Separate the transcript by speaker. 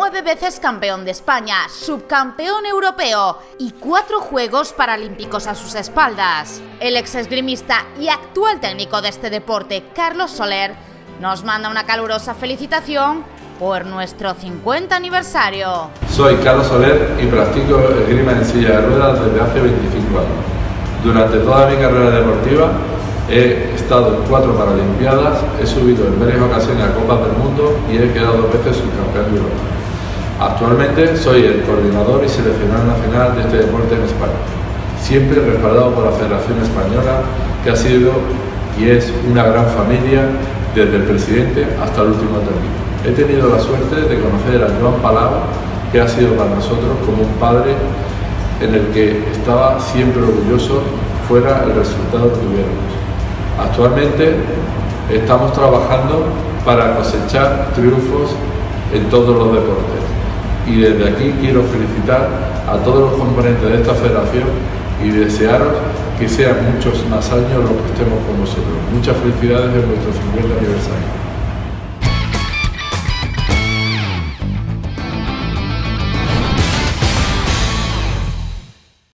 Speaker 1: 9 veces campeón de España, subcampeón europeo y 4 Juegos Paralímpicos a sus espaldas. El ex esgrimista y actual técnico de este deporte, Carlos Soler, nos manda una calurosa felicitación por nuestro 50 aniversario.
Speaker 2: Soy Carlos Soler y practico esgrima en silla de ruedas desde hace 25 años. Durante toda mi carrera deportiva he estado en 4 Paralimpiadas, he subido en varias ocasiones a Copas del Mundo y he quedado 2 veces subcampeón de Europa. Actualmente soy el coordinador y seleccionador nacional de este deporte en España, siempre respaldado por la Federación Española, que ha sido y es una gran familia desde el presidente hasta el último término. He tenido la suerte de conocer a Joan Palau, que ha sido para nosotros como un padre en el que estaba siempre orgulloso fuera el resultado que tuviéramos. Actualmente estamos trabajando para cosechar triunfos en todos los deportes y desde aquí quiero felicitar a todos los componentes de esta federación y desearos que sean muchos más años los que estemos con vosotros. Muchas felicidades en vuestro 50 aniversario.